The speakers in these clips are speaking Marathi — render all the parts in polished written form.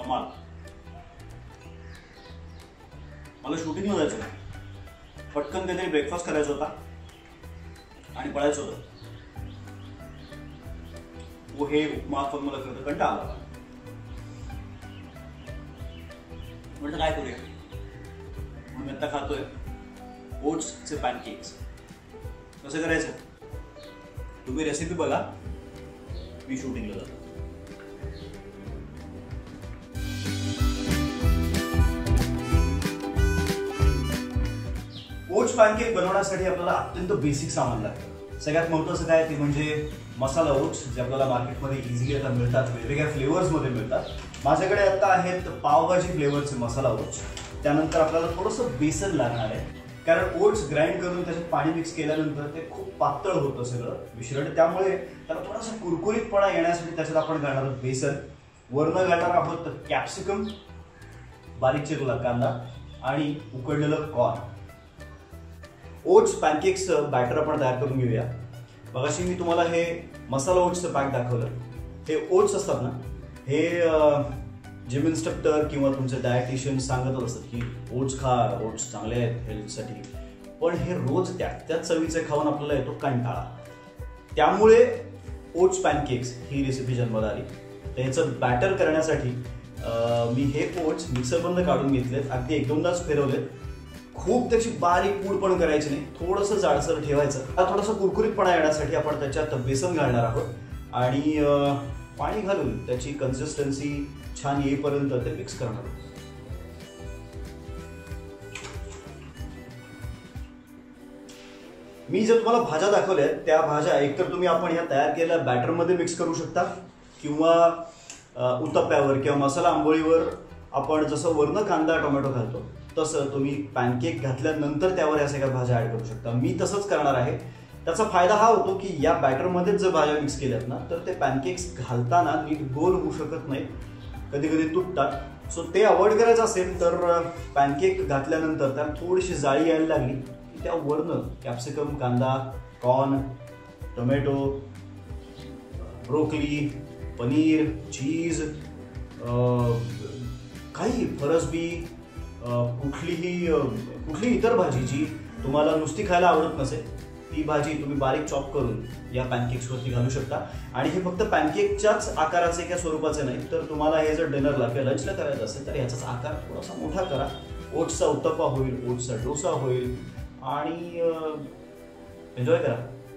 कमाल. मला शूटिंगला जायचं नाही, पटकन काहीतरी ब्रेकफास्ट करायचा होता आणि पळायचं होतं. पोहे उपमा पण मला खरं कंटाळा आला. म्हटलं काय करूया, म्हणून मी आता खातोय ओट्सचे पॅनकेक्स. कसं करायचं तुम्ही रेसिपी बघा, मी शूटिंगला जातो. ओट्स पॅनकेक बनवण्यासाठी आपल्याला अत्यंत बेसिक सामान लागतं. सगळ्यात महत्त्वाचं काय ते म्हणजे मसाला ओट्स, जे आपल्याला मार्केटमध्ये इझिली आता मिळतात, वेगवेगळ्या फ्लेवर्समध्ये मिळतात. माझ्याकडे आता आहेत पावभाजी फ्लेवरचे मसाला ओट्स. त्यानंतर आपल्याला थोडंसं बेसन लागणार आहे, कारण ओट्स ग्राइंड करून त्याच्यात पाणी मिक्स केल्यानंतर ते खूप पातळ होतं सगळं मिश्रण. त्यामुळे त्याला थोडासा कुरकुरीतपणा येण्यासाठी त्याच्यात आपण घालणार आहोत बेसन. वरनं घालणार आहोत कॅप्सिकम, बारीक चिरलेला कांदा आणि उकडलेलं कॉर्न. ओट्स पॅनकेक्सचं बॅटर आपण तयार करून घेऊया. मगाशी मी तुम्हाला हे मसाला ओट्सचं पॅक दाखवलं. हे ओट्स असतात ना, हे जिम इन्स्ट्रक्टर किंवा तुमचे डायटिशियन सांगत असतात की ओट्स खा, ओट्स चांगले आहेत हेल्थसाठी. पण हे रोज त्या चवीचे खाऊन आपल्याला येतो कंटाळा. त्यामुळे ओट्स पॅनकेक्स ही रेसिपी जन्माला आली. तर ह्याचं बॅटर करण्यासाठी मी हे ओट्स मिक्सरमधून काढून घेतलेत, अगदी 1-2दाच फिरवलेत. खूप त्याची बारीक पूड पण करायची नाही, थोडंसं जाडसर ठेवायचं. थोडासा कुरकुरीतपणा येण्यासाठी आपण त्याच्यात बेसन घालणार आहोत आणि पाणी घालून त्याची कन्सिस्टन्सी छान येईपर्यंत ते मिक्स करणार आहोत. मी जर तुम्हाला भाज्या दाखवल्या त्या भाज्या एकतर तुम्ही आपण ह्या तयार केलेल्या बॅटरमध्ये मिक्स करू शकता किंवा उत्तप्प्यावर किंवा मसाला आंबोळीवर आपण जसं वरनं कांदा टोमॅटो घालतो तसं तुम्ही पॅनकेक घातल्यानंतर त्यावर या सगळ्या भाज्या ऍड करू शकता. मी तसंच करणार आहे. त्याचा फायदा हा होतो की या बॅटरमध्येच जर भाज्या मिक्स केल्यात ना तर ते पॅनकेक्स घालताना नीट गोल होऊ शकत नाहीत, कधी कधी तुटतात. सो ते अवॉइड करायचं असेल तर पॅनकेक घातल्यानंतर त्याला थोडीशी जाळी यायला लागली की त्या वरनं कॅप्सिकम, कांदा, corn, tomato, broccoli, paneer, cheese, काही फरसबी, कुठलीही इतर भाजी जी तुम्हाला नुसती खायला आवडत नसेल ती भाजी तुम्ही बारीक चॉप करून या पॅनकेक्सवरती घालू शकता. आणि हे फक्त पॅनकेकच्याच आकाराचे किंवा स्वरूपाचे नाही, तर तुम्हाला हे जर डिनरला किंवा लंचला करायचं असेल तर याचाच आकार थोडासा मोठा करा. ओट्सचा उत्तप्पा होईल, ओट्सचा डोसा होईल आणि एन्जॉय करा.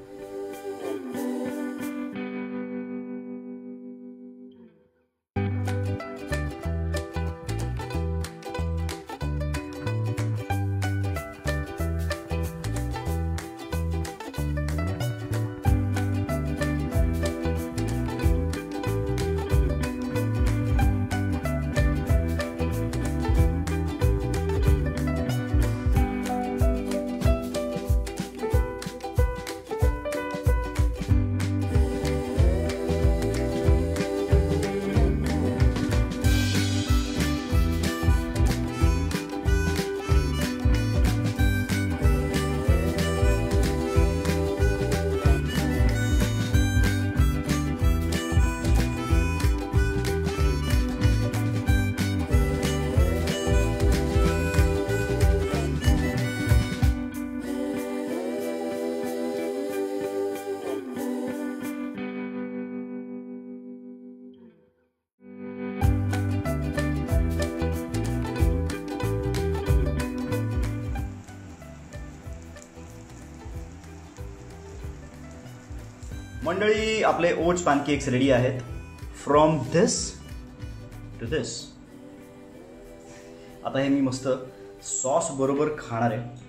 मंडळी, आपले ओट्स पॅनकेक्स रेडी आहेत. From this to this. आता हे मी मस्त सॉस बरोबर खाणार आहे.